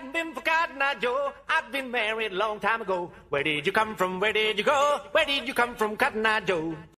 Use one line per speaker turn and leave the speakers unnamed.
hadn't been for Cotton Eye Joe, I'd been married a long time ago. Where did you come from? Where did you go? Where did you come from, Cotton Eye Joe?